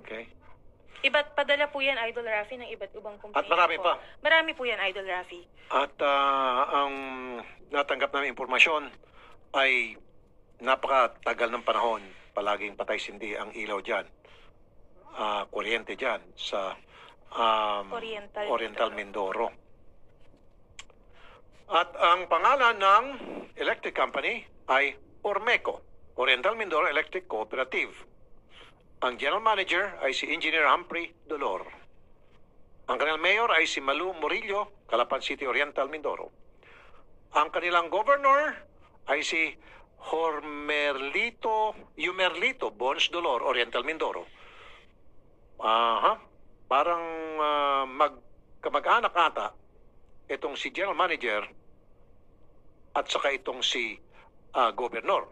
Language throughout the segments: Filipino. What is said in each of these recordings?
Okay. Iba't padala po yan, Idol Rafi, ng iba't ibang kumpanya. At marami po. pa. Marami po yan, Idol Rafi. At ang natanggap namin impormasyon ay napakatagal ng panahon. Palaging patay-sindi ang ilaw dyan. Kuryente dyan sa Oriental Mindoro. At ang pangalan ng electric company ay Ormeco, Oriental Mindoro Electric Cooperative. Ang general manager ay si Engineer Humphrey Dolor. Ang kanilang mayor ay si Malu Murillo, Calapan City, Oriental Mindoro. Ang kanilang governor ay si Yumerlito Bons Dolor, Oriental Mindoro. Parang kamag-anak ata itong si general manager at saka itong si governor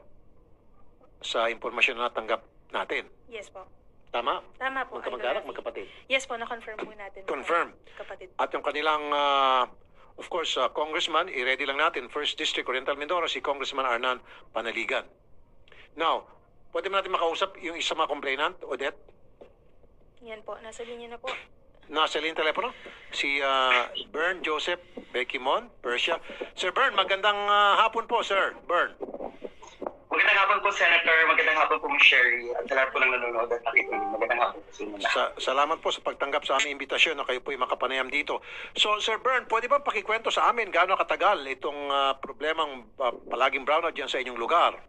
sa impormasyon na natanggap natin. Yes po. Tama? Tama po. Magkamag-anak, magkapatid? Yes po, na-confirm po natin. Confirm. Kapatid. At yung kanilang, of course, congressman, i-ready lang natin, 1st District, Oriental Mindoro, si Congressman Arnan Panaligan. Now, pwede mo natin makausap yung isa mga complainant, Odette? Yan po, nasa linya na po. Nasa linya telepono? Si Bern Joseph Bekimon, Persia. Sir Bern, magandang hapon po, Sir Bern. Magandang hapon po, Senator. Magandang hapon po, Ms. Sherry. At sa lahat po ng nanonood at nakikinig. Magandang hapon po sa inyo lahat. Salamat po sa pagtanggap sa aming imbitasyon na kayo po ay makapanayam dito. So, Sir Bern, pwede ba pakikwento sa amin gaano katagal itong problemang palaging brownout dyan sa inyong lugar?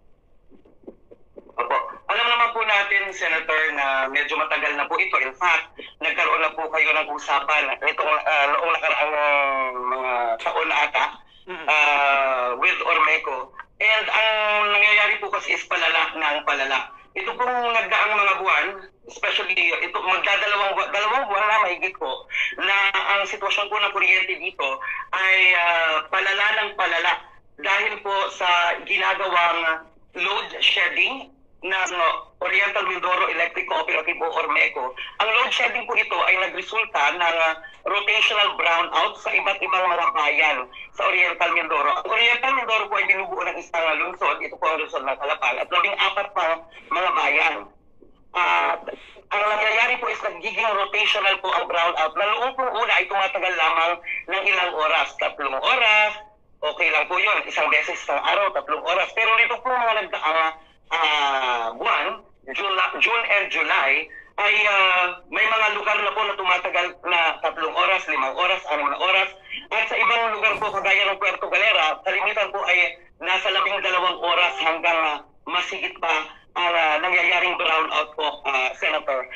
Opo. Alam naman po natin, Senator, na medyo matagal na po ito. In fact, nagkaroon na po kayo ng usapan itong noong nakaraang mga taon na ata with Ormeco. And ang nangyayari po kasi is palala ng palala. Ito pong nagdaang mga buwan, especially ito dalawang buwan na mahigit po, na ang sitwasyon po ng kuryente dito ay palala ng palala dahil po sa ginagawang load shedding ng Oriental Mindoro Electric Cooperative o Ormeco. Ang load shedding po ito ay nagresulta ng rotational brownout sa iba't ibang mga bayan sa Oriental Mindoro. Ang Oriental Mindoro po ay binubuo ng isang lungsod, ito po ang lungsod ng Calapan, at 14 pang mga bayan. Ang nangyayari po is nagiging rotational po ang brownout. Noong po una ay tumatagal lamang ng ilang oras, 3 oras, okay lang po yun, isang beses sa araw, 3 oras. Pero nito po mga nagdaang buwan, June and July, ay may mga lugar na po na tumatagal na 3 oras, 5 oras, 6 oras. At sa ibang lugar po, kagaya ng Puerto Galera, kalimitan po ay nasa 12 oras hanggang masigit pa ang nangyayaring brownout po, Senator.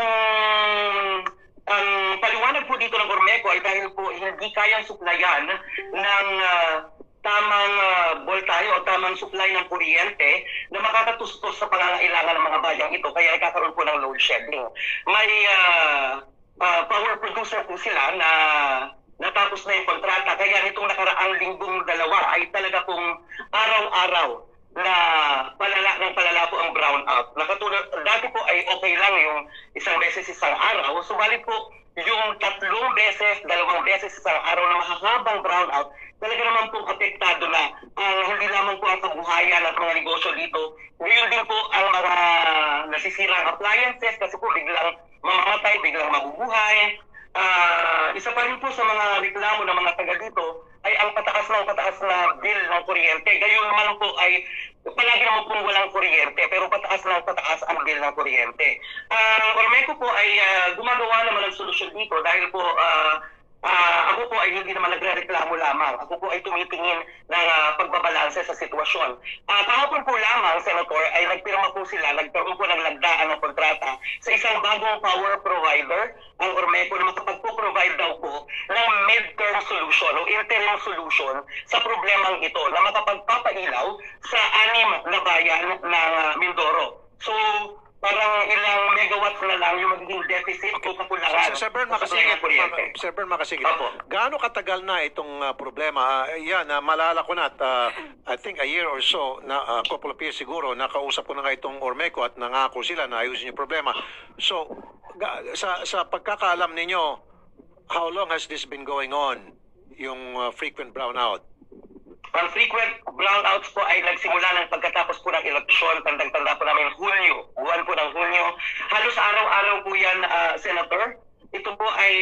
Ang paliwanag po dito ng Ormeco ay dahil po hindi kayang suplayan ng tamang voltahe o tamang supply ng kuryente na makakatustos sa pangangailangan ng mga bayang ito, kaya nagkakaroon po ng load shedding. May power producer po sila na natapos na yung kontrata, kaya nitong nakaraang linggong dalawa ay talaga pong araw-araw na palala po ang brownout. Nakatulad, dati po ay okay lang yung isang beses isang araw, subalit po yung 3 beses, 2 beses isang araw na mahahabang brownout, talaga naman pong apektado na hindi lamang po ang kabuhayan at mga negosyo dito. Ngayon din po ang mga nasisirang appliances kasi po biglang mamamatay, biglang mabubuhay. Isa pa rin po sa mga reklamo ng mga taga dito ay ang pataas na bill ng kuryente. Gayon naman po ay palagi naman po walang kuryente pero pataas ang bill ng kuryente. Ormeco po ay gumagawa naman ng solusyon dito dahil po ako po ay hindi naman nagre-reklamo lamang. Ako po ay tumitingin ng pagbabalanse sa sitwasyon. Kahapon po lamang, Senator, ay nagpirma po sila, nagkaroon po ng lagdaan ng kontrata sa isang bagong power provider, ang Ormeco, na makapag-provide daw po ng mid-term solution o interim solution sa problemang ito na makapagpapailaw sa 6 na bayan ng Mindoro. So, parang ilang megawatts na lang yung magiging deficit o kakulangan. Sir Bern, makasigit. Gaano katagal na itong problema? Malala ko na at I think a year or so, na couple of years siguro, nakausap ko na nga itong Ormeco at nangako sila na ayusin yung problema. So, sa pagkakaalam ninyo, how long has this been going on, yung frequent brownout? Ang frequent brownouts po ay nagsimula ng pagkatapos po ng eleksyon, tandang-tanda po namin Hulyo, buwan po ng Hulyo. Halos araw-araw po yan, Senator. Ito po ay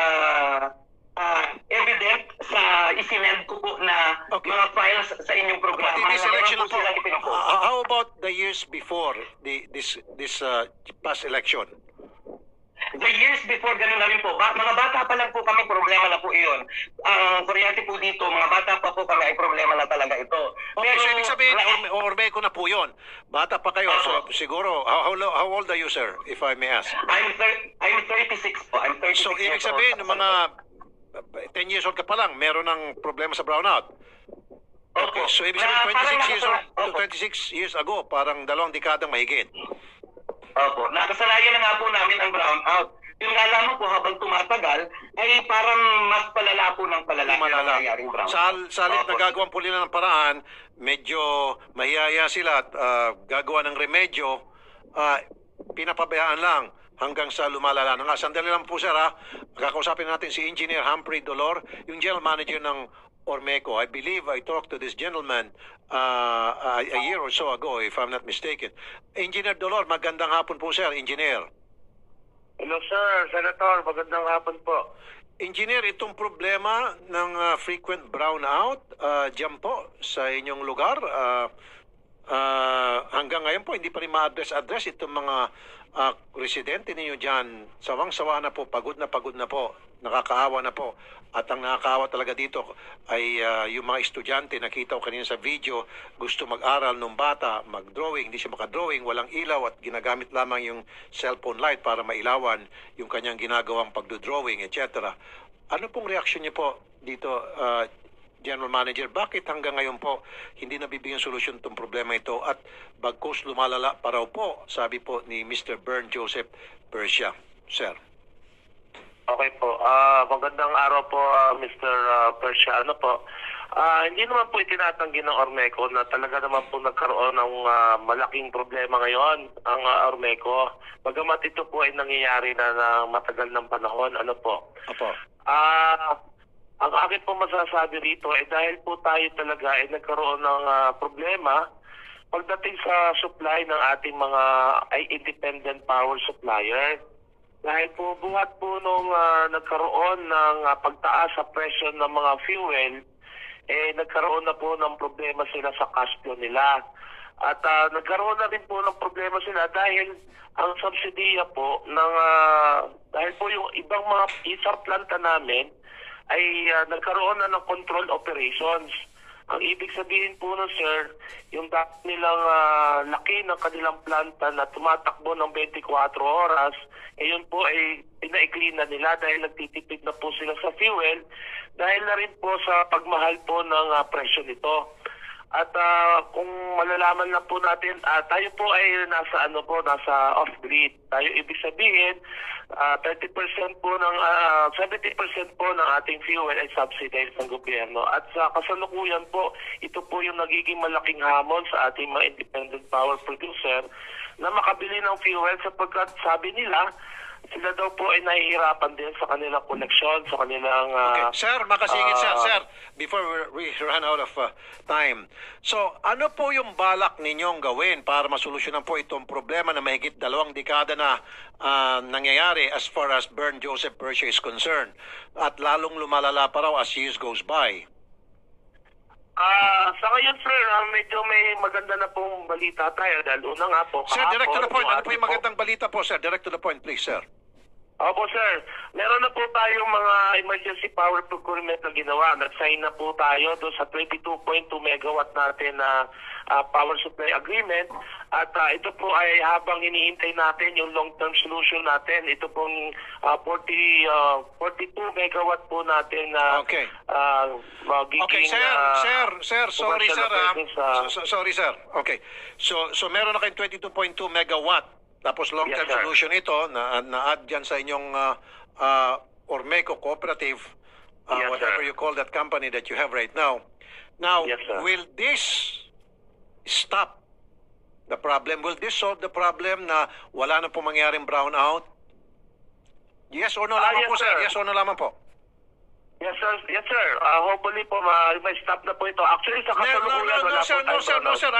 evident sa isinend ko po na mga files sa inyong programa. This election po, silang ipinupo. how about the years before this past election? The years before, ganun na rin po. Mga bata pa lang po kami, problema na po iyon. Ang kuryente po dito, mga bata pa po kami, ay problema na talaga ito. Okay, so ibig sabihin, Ormeco na po yun. Bata pa kayo, so siguro, how old are you, sir, if I may ask? I'm 36 po. I'm 36 So ibig sabihin, mga 10 years old ka pa lang, meron ng problema sa brownout. Okay, so ibig sabihin, 26 years old to 26 years ago, parang 2 dekadang mahigit. Opo, nakasanayan na nga po namin ang brownout. Yung nga lamang po habang tumatagal, ay parang mas palala po ng palala yung nangyayaring brownout. Salit na gagawan po nila ng paraan, medyo mahiyaya sila at gagawa ng remedyo, pinapabayaan lang hanggang sa lumalala na nga. Sandali lang po, sir, kakausapin natin si Engineer Humphrey Dolor, yung General Manager ng Ormeco. I believe I talked to this gentleman a year or so ago, if I'm not mistaken. Engineer Dolor, magandang hapon po, sir. Engineer. Hello, sir. Senator, magandang hapon po. Engineer, itong problema ng frequent brownout dyan po sa inyong lugar, hanggang ngayon po, hindi pa rin ma-address itong mga residente ninyo dyan. Sawang-sawa na po, pagod na po, nakakaawa na po. At ang nakakaawa talaga dito ay yung mga estudyante, nakita ko kanina sa video, gusto mag-aral nung bata, mag-drawing, hindi siya makadrawing, walang ilaw at ginagamit lamang yung cellphone light para mailawan yung kanyang ginagawang pagdodrawing, etc. Ano pong reaksyon niyo po dito, General Manager? Bakit hanggang ngayon po hindi nabibigyan solusyon itong problema ito at bagkus lumalala pa raw po, sabi po ni Mr. Bern Joseph Persia, sir? Okay po. Magandang araw po, Mr. Persia. Ano po? Hindi naman po itinatanggi ng Ormeco na talaga naman po nagkaroon ng malaking problema ngayon ang Ormeco. Bagamat ito po ay nangyayari na matagal ng panahon. Ano po? Opo. Ang akin po masasabi rito ay dahil po tayo talaga ay nagkaroon ng problema pagdating sa supply ng ating mga independent power supplier. Dahil po buhat po nung nagkaroon ng pagtaas sa presyo ng mga fuel, nagkaroon na po ng problema sila sa cash flow nila. At nagkaroon na rin po ng problema sila dahil ang subsidiya po ng dahil po yung ibang mga isang planta namin ay nagkaroon na ng control operations. Ang ibig sabihin po nun, sir, yung nilang laki ng kanilang planta na tumatakbo ng 24 oras, yun po ay pinaikli na nila dahil nagtitipid na po sila sa fuel dahil na rin po sa pagmahal po ng presyo nito. At kung malalaman lang po natin, tayo po ay nasa off-grid. Tayo ibig sabihin, 30% po ng 70% po ng ating fuel ay subsidized ng gobyerno. At sa kasalukuyan po, ito po yung nagiging malaking hamon sa ating mga independent power producer na makabili ng fuel sapagkat sabi nila, sila daw po ay nahihirapan din sa kanilang koneksyon, sa kanilang... Okay. Sir, makasingit sir, before we run out of time. So, ano po yung balak ninyong gawin para masolusyonan po itong problema na mahigit 2 dekada na nangyayari as far as Bern Joseph Persia is concerned? At lalong lumalala pa raw as years goes by. Sa ngayon, sir, medyo may maganda na pong balita tayo dahil una nga po... Sir, direct to the point. Ano po yung magandang balita po, sir? Direct to the point, please, sir. Opo, sir. Meron na po tayong mga emergency power procurement na ginawa. Nag-sign na po tayo doon sa 22.2 megawatt natin na power supply agreement. At ito po ay habang iniintay natin yung long-term solution natin. Ito pong 42 megawatt po natin na magiging... Okay, sir, sorry, sir. Sorry, sir. Okay. So meron na kayong 22.2 megawatt. Tapos long-term solution ito na-add dyan sa inyong Ormeco Cooperative, whatever you call that company that you have right now. Now, will this stop the problem? Will this solve the problem na wala na po mangyaring brownout? Yes or no lamang po, sir? Yes or no lamang po? Yes, sir. Yes, sir. Hopefully po, may stop na po ito. Actually, sa kasalukuyan, wala po tayong No, brownout. sir.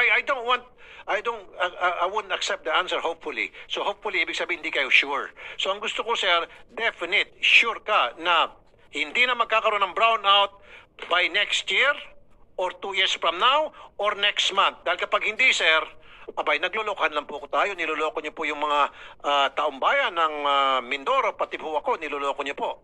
I wouldn't accept the answer, hopefully. So, hopefully, ibig sabihin, hindi kayo sure. So, ang gusto ko, sir, definite, sure ka na hindi na magkakaroon ng brownout by next year or 2 years from now or next month. Dahil kapag hindi, sir, abay, naglolokohan lang po tayo. Niloloko niyo po yung mga taong bayan ng Mindoro, pati po ako, niloloko niyo po.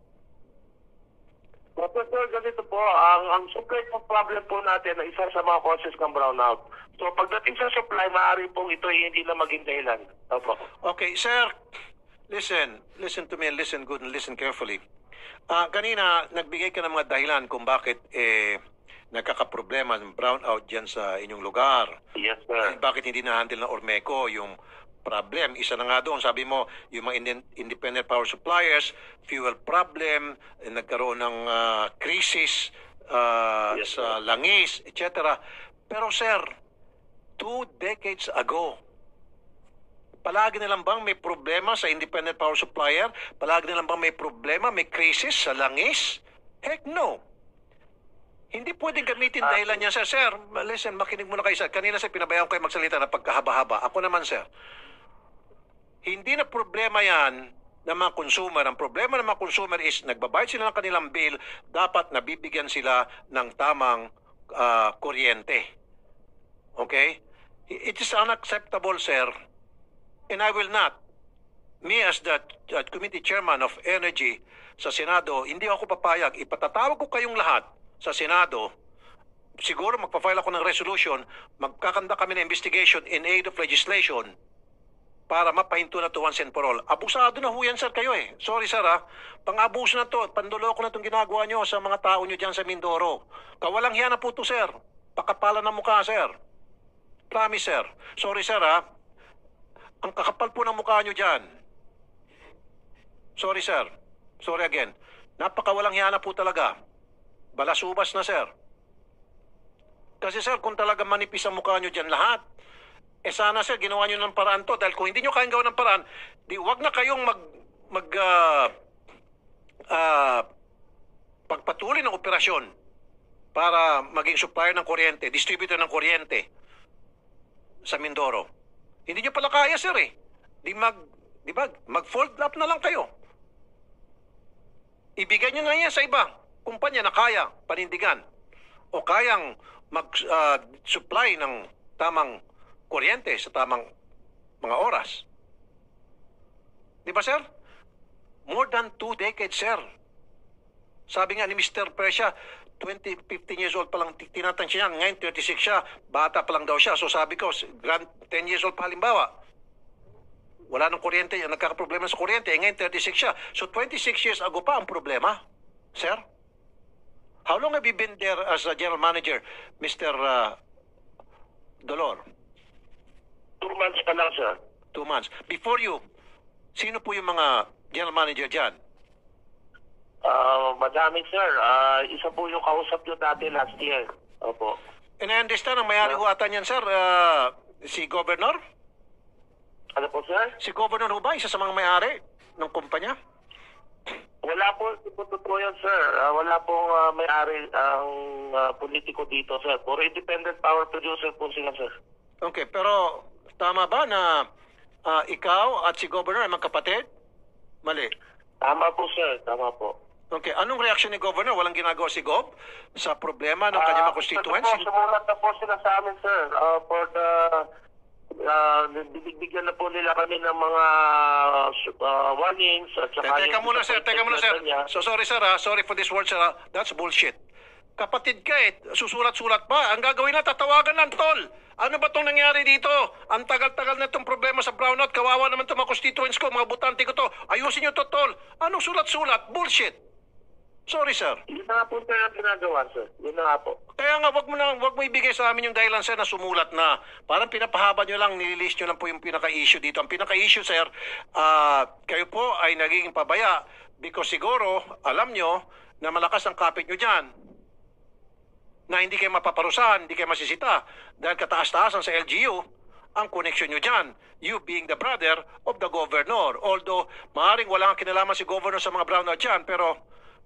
Professor, ganito po, ang supply po problem po natin ay isa sa mga causes ng brownout. So pagdating sa supply, maaari pong ito ay hindi na maging dahilan. Opo. Okay, sir, listen to me and listen good and listen carefully. Kanina, nagbigay ka ng mga dahilan kung bakit nagkakaproblema ng brownout dyan sa inyong lugar. Yes, sir. Bakit hindi na-handle ng Ormeco yung problem? Isa na nga doon, sabi mo, yung mga independent power suppliers, fuel problem, nagkaroon ng crisis Yes, sa langis, etc. Pero sir, 2 decades ago, palagi nilang bang may problema sa independent power supplier? Palagi nilang bang may problema, may crisis sa langis? Heck no. Hindi pwedeng gamitin dahilan niya, sir. Sir, listen, makinig muna kayo, sir. Kanina, sir, pinabayaan ko kayo magsalita na pagkahaba-haba. Ako naman, sir. Hindi na problema yan ng mga consumer. Ang problema ng mga consumer is nagbabayad sila ng kanilang bill, dapat nabibigyan sila ng tamang kuryente. Okay? It is unacceptable, sir. And I will not. Me as the committee chairman of energy sa Senado, hindi ako papayag. Ipatatawag ko kayong lahat sa Senado. Siguro magpa-file ako ng resolution, magkakanda kami ng investigation in aid of legislation para mapahinto na to once and for all. Abusado na ho yan, sir, kayo eh. Sorry, sir, ha. Pang-abuso na to, panduloko na itong ginagawa nyo sa mga tao nyo dyan sa Mindoro. Kawalang hiya na po to, sir. Pakapalan ng mukha, sir. Promise, sir. Sorry, sir, ha. Ang kakapal po ng mukha nyo dyan. Sorry, sir. Sorry again. Napakawalang hiya na po talaga. Balasubas na, sir. Kasi, sir, kung talaga manipis ang mukha nyo dyan lahat, sana, sir, ginawa nyo ng paraan to. Dahil kung hindi nyo kayang gawa ng paraan, di wag na kayong pagpatuloy ng operasyon para maging supplier ng kuryente, distributor ng kuryente sa Mindoro. Hindi nyo pala kaya, sir, eh. Mag-fold up na lang kayo. Ibigay nyo na yan sa iba. Kumpanya na kaya panindigan o kayang mag-supply ng tamang kuryente sa tamang mga oras. Di ba, sir? More than 2 decades, sir. Sabi nga ni Mr. Presya, 15 years old pa lang tinatansya niya. Ngayon, 36 siya. Bata pa lang daw siya. So sabi ko, 10 years old pa halimbawa. Wala nang kuryente. Nagkakaproblema sa kuryente. Ngayon, 36 siya. So 26 years ago pa ang problema, sir. How long have you been there as a general manager, Mr. Dolor? 2 months pa lang, sir. 2 months. Before you, sino po yung mga general manager dyan? Madami, sir. Isa po yung kausap nyo dati last year. Opo. And I understand, ang may-ari ho ata niyan, sir, si Governor? Ano po, sir? Si Governor ho ba, isa sa mga may-ari ng kumpanya? Wala po, totoo yan, sir. Wala pong may-ari ang politiko dito, sir. Puro independent power producer po sila, sir. Okay, pero tama ba na ikaw at si Governor ay magkapatid? Mali. Tama po, sir. Tama po. Okay, anong reaksyon ni Governor? Walang ginagawa si Gov sa problema ng kanyang mga constituents? Sumulat na po sila sa amin, sir. For the bibigyan na po nila kami ng mga warnings at saka Teka muna, sir. So sorry, sir, ha? Sorry for this word, sir, ha? That's bullshit. Kapatid ka eh, susulat-sulat pa. Ang gagawin na, tatawagan ng tol. Ano ba itong nangyari dito? Ang tagal-tagal na itong problema sa brownout. Kawawa naman itong mga constituents ko, mga butante ko to. Ayusin nyo to, tol. Anong sulat-sulat? Bullshit. Sorry, sir. Yun na nga po, sir, ang ginagawa, sir. Yun na nga po. Kaya nga, wag mo ibigay sa amin yung dahilan, sir, na sumulat na. Parang pinapahaba nyo lang, nililist nyo lang po yung pinaka-issue dito. Ang pinaka-issue, sir, kayo po ay naging pabaya because siguro, alam nyo, na malakas ang kapit nyo dyan. Na hindi kayo mapaparusahan, hindi kayo masisita. Dahil kataas-taasan sa LGU, ang connection nyo dyan. You being the brother of the governor. Although, maaaring wala kang kinalaman si governor sa mga brownout dyan, pero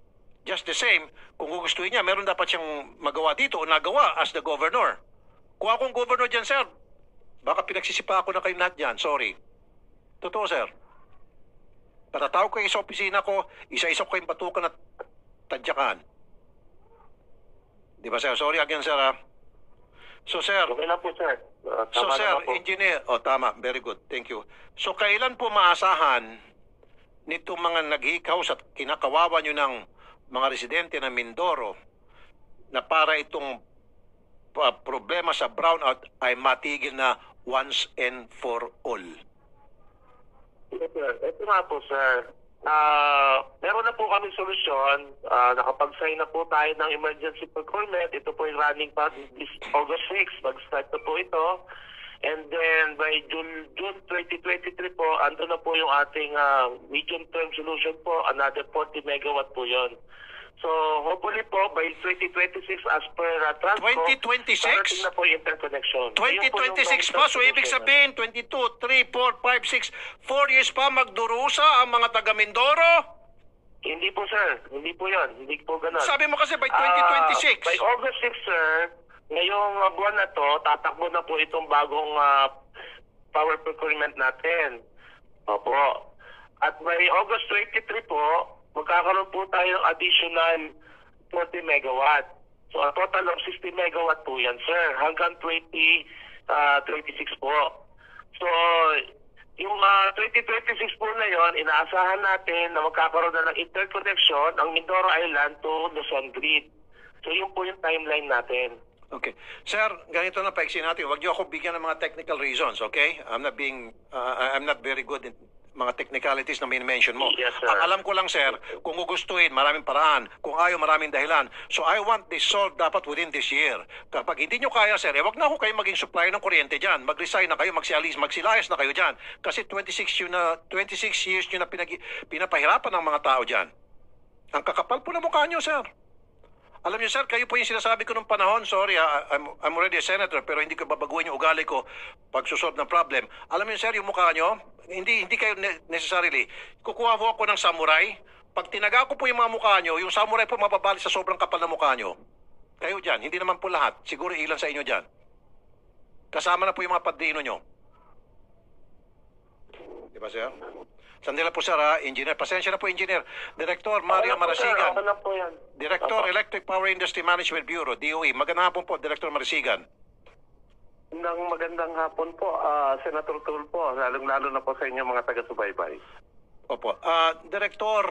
Just the same, kung gugustuhin niya, meron dapat siyang magawa dito o nagawa as the governor. Kung akong governor dyan, sir, baka pinagsisipa ako na kayo lahat dyan. Sorry. Totoo, sir. Patatawag ko kayo sa opisina ko, isa-isa ko kayong batukan at tadyakan. Di ba, sir? Sorry again, sir, ha? So, sir, Okay lang po, sir. so, Tama sir, naman po. engineer, tama, very good, thank you. So, kailan po maasahan nitong mga naghikaos at kinakawawa nyo ng mga residente ng Mindoro na para itong problema sa brownout ay matigil na once and for all? Yes, sir. Ito nga po, sir. Meron na po kami solusyon. Nakapag-sign na po tayo ng emergency procurement. Ito po yung running pa this August 6. Mag-start na po ito. And then by June 2023 po, ando na po yung ating medium-term solution po. Another 40 megawatt po yon. So hopefully po by 2026 as per Transco, 2026? darating na po yung interconnection. Ayun po yung 2026 pa, long-term so ibig solution. sabihin 22, 3, 4, 5, 6, 4 years pa magdurusa ang mga taga Mindoro? Hindi po, sir. Hindi po yan. Hindi po ganun. Sabi mo kasi by By 2026. August 6, sir, ngayong buwan na to, tatakbo na po itong bagong power procurement natin. Opo. At by August 23 po, magkakaroon po tayo ng additional 40 megawatt. So, a total of 60 megawatt po yan, sir. Hanggang 2026 po. So, yung 2026 po na yon, inaasahan natin na magkakaroon na ng interconnection ang Mindoro Island to Luzon Grid. So, yun po yung timeline natin. Okay. Sir, ganito na paiksin natin. Huwag niyo ako bigyan ng mga technical reasons, okay? I'm not very good in mga technicalities na min-mention mo. Yes, sir. Ang alam ko lang, sir, kung gugustuhin, maraming paraan. Kung ayaw, maraming dahilan. So I want this solved dapat within this year. Kapag hindi nyo kaya, sir, wag na ako kayo maging supplier ng kuryente dyan. Mag-resign na kayo, magsilayas na kayo dyan. Kasi 26 years nyo na pinapahirapan ng mga tao dyan. Ang kakapal po na mukha nyo, sir. Alam niyo, sir, kayo po yung sinasabi ko nung panahon, sorry, I'm already a senator, pero hindi ko babaguhin yung ugali ko pag susolve ng problem. Alam niyo, sir, yung mukha nyo, hindi kayo necessarily. Kukuha po ako ng samurai. Pag tinaga ko po yung mga mukha nyo, yung samurai po mababalik sa sobrang kapal na mukha nyo. Kayo dyan, hindi naman po lahat. Siguro ilan sa inyo dyan. Kasama na po yung mga padrino nyo. Di ba, sir? Sandila po, sir, ha? Engineer. Pasensya na po, engineer. Director Mario Marasigan. Ako na po yan. Director, Electric Power Industry Management Bureau, DOE. Magandang hapon po, Director Marasigan. Magandang hapon po, Senator Tulfo, lalong-lalo na po sa inyo mga taga-subaybay. Opo. Director,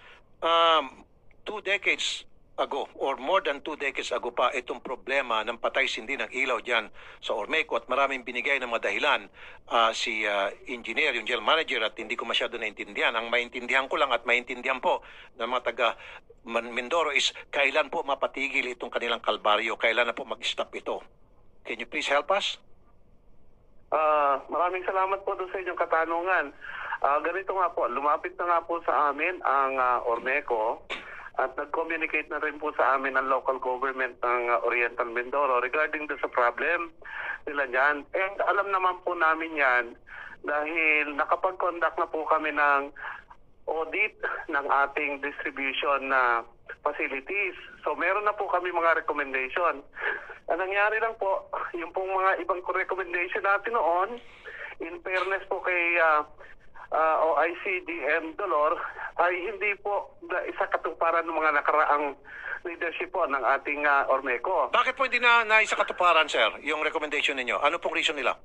2 decades ago or more than 2 decades ago pa itong problema ng patay sindi ng ilaw dyan sa Ormeco at maraming binigay ng mga dahilan si engineer, yung general manager, at hindi ko masyado naintindihan. Ang maintindihan ko lang at maintindihan po ng mga taga Mindoro is kailan po mapatigil itong kanilang kalbaryo, kailan na po mag-stop ito. Can you please help us? Maraming salamat po doon sa inyong katanungan. Ganito nga po, lumapit na nga po sa amin ang Ormeco at nag-communicate na rin po sa amin ang local government ng Oriental Mindoro regarding sa problem nila dyan. And alam naman po namin yan dahil nakapag-conduct na po kami ng audit ng ating distribution na facilities. So meron na po kami mga recommendation. Ang nangyari lang po, yung pong mga ibang recommendation natin noon, in fairness po kay OIC-DM Dolor, ay hindi po isa katuparan ng mga nakaraang leadership po ng ating Ormeco. Bakit po hindi na isa katuparan, sir, yung recommendation ninyo? Ano pong reason nila?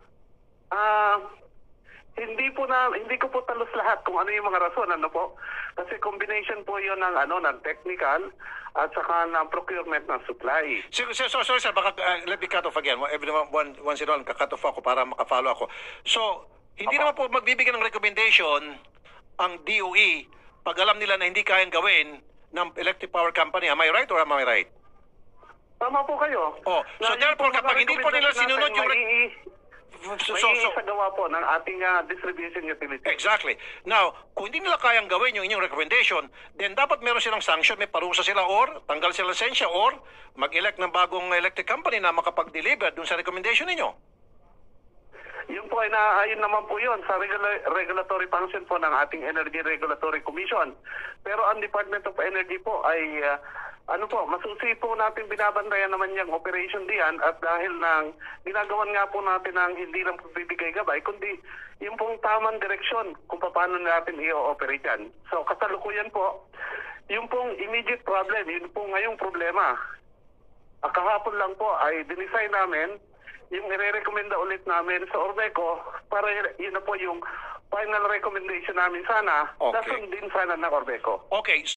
Hindi ko po talos lahat kung ano yung mga rason, ano po. Kasi combination po 'yon ng ng technical at saka ng procurement ng supply. Sorry, sir, baka let me cut off again. Everyone, once in a while, cut off ako para makafollow ako. So, hindi naman po magbibigay ng recommendation ang DOE pag alam nila na hindi kayang gawin ng electric power company. Am I right or am I right? Tama po kayo. Oh, so therefore, kapag hindi po nila sinunod yung isagawa po ng ating distribution utility. Exactly. Now, kung hindi nila kayang gawin yung inyong recommendation, then dapat meron silang sanction, may parusa sila or tanggal sila lisensya or mag-elect ng bagong electric company na makapag-deliver dun sa recommendation ninyo. Yung po ay naayon naman po yun sa regulatory function po ng ating Energy Regulatory Commission. Pero ang Department of Energy po ay masusi po natin binabantayan naman yung operation diyan at dahil nang ginagawan nga po natin ang hindi lang pagbibigay gabay, kundi yung pong tamang direksyon kung paano natin i-operate yan. So kasalukuyan po, yung pong immediate problem, yun po ngayong problema. Kahapon lang po ay dinesign namin yung i-recommenda ulit namin sa Ormeco para yun na po yung final recommendation namin sana na Okay. sundin sana ng Ormeco. Okay,